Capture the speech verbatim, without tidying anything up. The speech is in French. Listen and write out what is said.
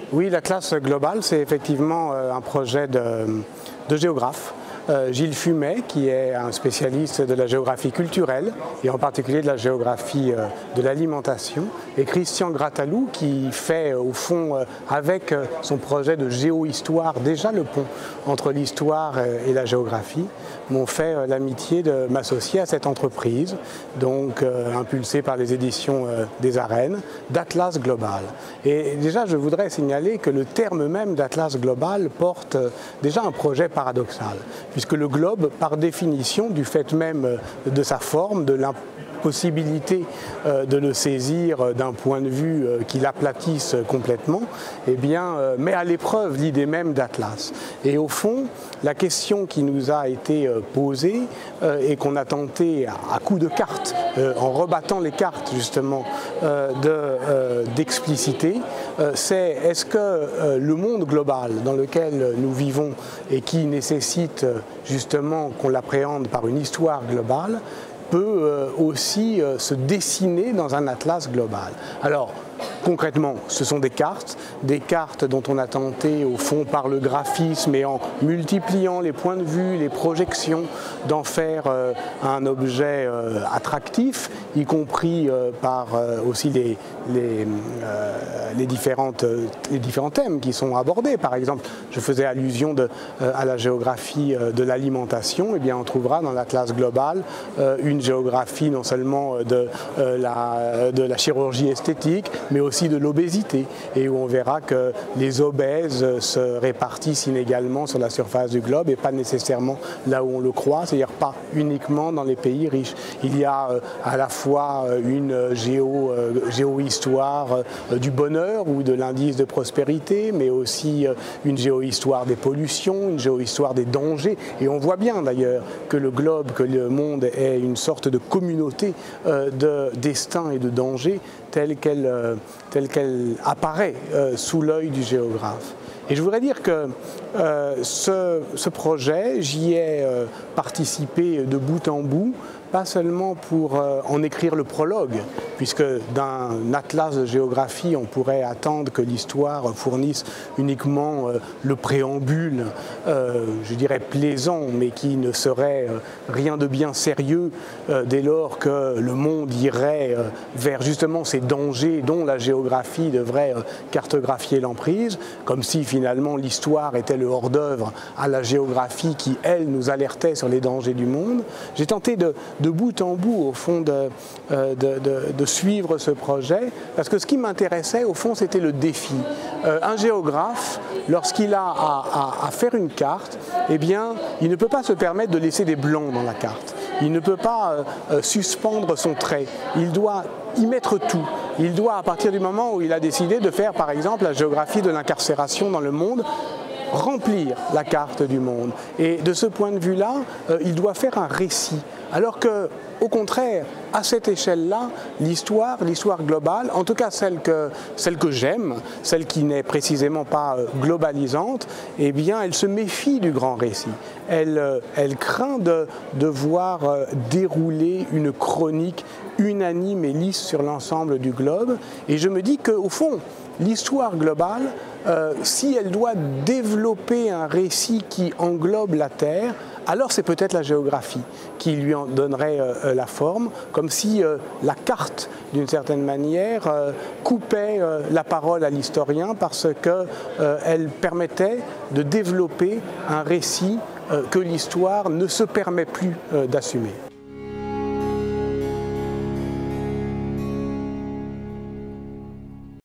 Oui, l'Atlas global, c'est effectivement un projet de, de géographe. Euh, Gilles Fumet, qui est un spécialiste de la géographie culturelle et en particulier de la géographie euh, de l'alimentation, et Christian Grattalou, qui fait euh, au fond euh, avec euh, son projet de géohistoire déjà le pont entre l'histoire euh, et la géographie, m'ont fait euh, l'amitié de m'associer à cette entreprise, donc euh, impulsée par les éditions euh, des Arènes, d'Atlas global. Et déjà, je voudrais signaler que le terme même d'Atlas global porte euh, déjà un projet paradoxal, puisque le globe, par définition, du fait même de sa forme, de l'impossibilité de le saisir d'un point de vue qui l'aplatisse complètement, eh bien, met à l'épreuve l'idée même d'Atlas. Et au fond, la question qui nous a été posée et qu'on a tenté à coups de cartes, en rebattant les cartes justement d'expliciter, c'est est-ce que le monde global dans lequel nous vivons et qui nécessite justement qu'on l'appréhende par une histoire globale peut aussi se dessiner dans un atlas global. Alors, concrètement, ce sont des cartes, des cartes dont on a tenté, au fond, par le graphisme et en multipliant les points de vue, les projections, d'en faire euh, un objet euh, attractif, y compris euh, par euh, aussi les, les, euh, les, différentes, euh, les différents thèmes qui sont abordés. Par exemple, je faisais allusion de, euh, à la géographie euh, de l'alimentation. Eh bien, on trouvera dans l'Atlas global euh, une géographie non seulement de, euh, la, de la chirurgie esthétique, mais aussi de l'obésité, et où on verra que les obèses se répartissent inégalement sur la surface du globe et pas nécessairement là où on le croit, c'est-à-dire pas uniquement dans les pays riches. Il y a euh, à la fois une géo, euh, géohistoire euh, du bonheur ou de l'indice de prospérité, mais aussi euh, une géohistoire des pollutions, une géohistoire des dangers, et on voit bien d'ailleurs que le globe, que le monde est une sorte de communauté euh, de destin et de danger telle qu'elle euh, telle qu'elle apparaît euh, sous l'œil du géographe. Et je voudrais dire que euh, ce, ce projet, j'y ai euh, participé de bout en bout, pas seulement pour euh, en écrire le prologue, puisque d'un atlas de géographie, on pourrait attendre que l'histoire fournisse uniquement euh, le préambule, euh, je dirais plaisant, mais qui ne serait euh, rien de bien sérieux euh, dès lors que le monde irait euh, vers justement ces dangers dont la géographie devrait euh, cartographier l'emprise, comme si finalement l'histoire était le hors-d'œuvre à la géographie qui, elle, nous alertait sur les dangers du monde. J'ai tenté de de bout en bout, au fond, de, de, de, de suivre ce projet, parce que ce qui m'intéressait, au fond, c'était le défi. Euh, un géographe, lorsqu'il a à, à, à faire une carte, eh bien, il ne peut pas se permettre de laisser des blancs dans la carte. Il ne peut pas euh, suspendre son trait. Il doit y mettre tout. Il doit, à partir du moment où il a décidé de faire, par exemple, la géographie de l'incarcération dans le monde, remplir la carte du monde. Et de ce point de vue-là, euh, il doit faire un récit. Alors que, au contraire, à cette échelle-là, l'histoire, l'histoire globale, en tout cas celle que, celle que j'aime, celle qui n'est précisément pas globalisante, eh bien, elle se méfie du grand récit. Elle, elle craint de, de voir dérouler une chronique unanime et lisse sur l'ensemble du globe. Et je me dis qu'au fond, l'histoire globale, euh, si elle doit développer un récit qui englobe la Terre, alors c'est peut-être la géographie qui lui en donnerait euh, la forme, comme si euh, la carte, d'une certaine manière, euh, coupait euh, la parole à l'historien parce qu'elle euh, permettait de développer un récit euh, que l'histoire ne se permet plus euh, d'assumer.